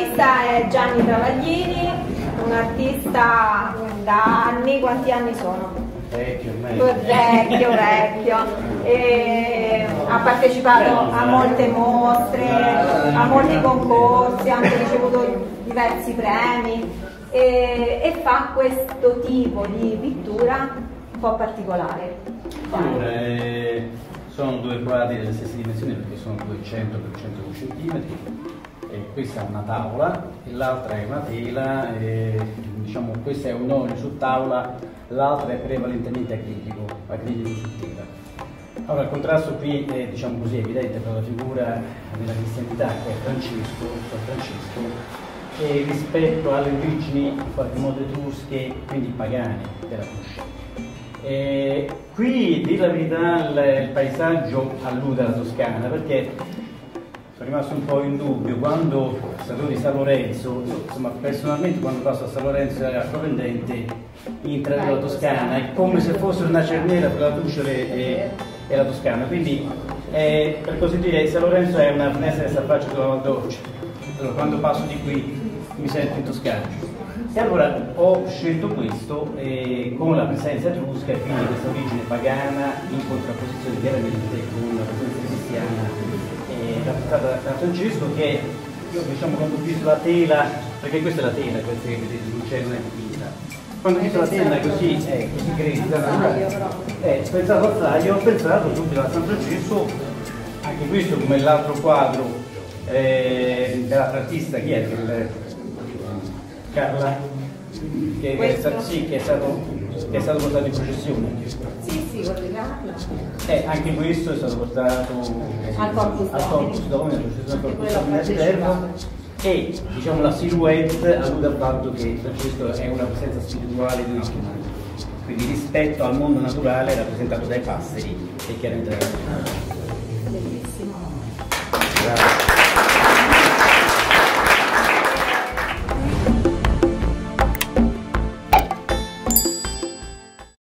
l'artista è Gianni Travaglini, un artista da anni, quanti anni sono? Vecchio. E ha partecipato a molte mostre, a molti concorsi, ha anche ricevuto diversi premi e fa questo tipo di pittura un po' particolare. Allora, sono due quadri delle stesse dimensioni perché sono 200 x 100 cm. Questa è una tavola e l'altra è una tela, diciamo questa è un olio su tavola, l'altra è prevalentemente acrilico su tela. Allora il contrasto qui è, diciamo così, evidente per la figura della cristianità che è San Francesco, e rispetto alle origini in qualche modo etrusche, quindi pagane della croce. Qui, dir la verità, il paesaggio allude alla Toscana perché sono rimasto un po' in dubbio quando stato di San Lorenzo, insomma personalmente quando passo a San Lorenzo e a Provendente intravedo la Toscana, è come se fosse una cerniera tra la Trucciole e la Toscana, quindi per così dire San Lorenzo è una finestra che si affaccia sulla Val d'Orcia, allora quando passo di qui mi sento in Toscana. E allora ho scelto questo con la presenza etrusca e quindi questa origine pagana in contrapposizione chiaramente con la presenza cristiana rappresentata da San Francesco, che io diciamo quando ho visto la tela, perché questa è la tela, questa che vedete non c'è, non è dipinta, quando ho visto la tela così grezza, ho pensato al taglio, ho pensato subito a San Francesco, anche questo come l'altro quadro dell'altra artista, chi è? Carla, che è stato portato in processione. Sì, collegato. Anche questo è stato portato al Corpus Domini, e diciamo la silhouette allude al fatto che Francesco è una presenza spirituale di Gesù, quindi rispetto al mondo naturale rappresentato dai passeri e chiaramente dalla natura. Bellissimo. Grazie.